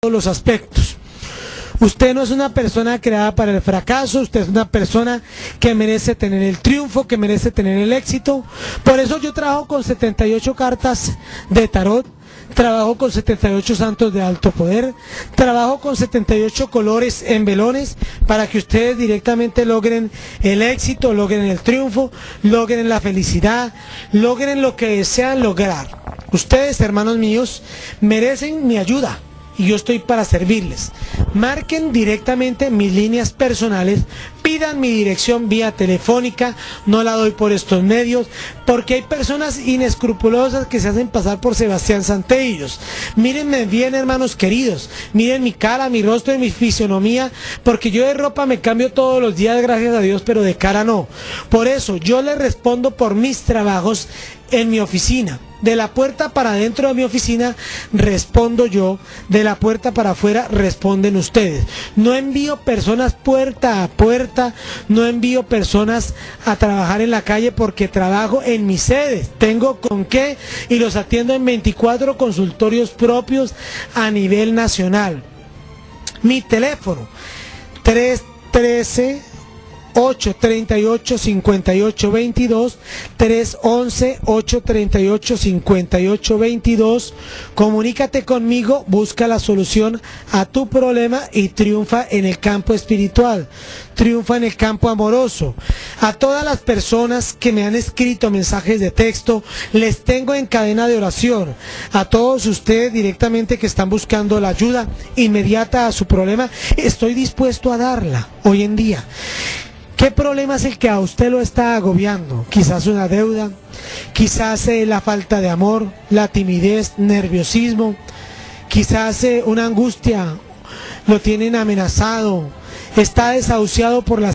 los aspectos. Usted no es una persona creada para el fracaso, usted es una persona que merece tener el triunfo, que merece tener el éxito. Por eso yo trabajo con 78 cartas de tarot, trabajo con 78 santos de alto poder, trabajo con 78 colores en velones para que ustedes directamente logren el éxito, logren el triunfo, logren la felicidad, logren lo que desean lograr. Ustedes, hermanos míos, merecen mi ayuda y yo estoy para servirles. Marquen directamente mis líneas personales, pidan mi dirección vía telefónica, no la doy por estos medios, porque hay personas inescrupulosas que se hacen pasar por Sebastián Santellos. Mírenme bien, hermanos queridos, miren mi cara, mi rostro y mi fisionomía, porque yo de ropa me cambio todos los días, gracias a Dios, pero de cara no. Por eso yo les respondo por mis trabajos en mi oficina. De la puerta para adentro de mi oficina respondo yo, de la puerta para afuera responden ustedes. No envío personas puerta a puerta, no envío personas a trabajar en la calle porque trabajo en mis sedes. Tengo con qué y los atiendo en 24 consultorios propios a nivel nacional. Mi teléfono 313-838-5822, 311-838-5822. Comunícate conmigo, busca la solución a tu problema y triunfa en el campo espiritual, triunfa en el campo amoroso. A todas las personas que me han escrito mensajes de texto, les tengo en cadena de oración. A todos ustedes directamente que están buscando la ayuda inmediata a su problema, estoy dispuesto a darla hoy en día. ¿Qué problema es el que a usted lo está agobiando? Quizás una deuda, quizás la falta de amor, la timidez, nerviosismo, quizás una angustia, lo tienen amenazado, está desahuciado por la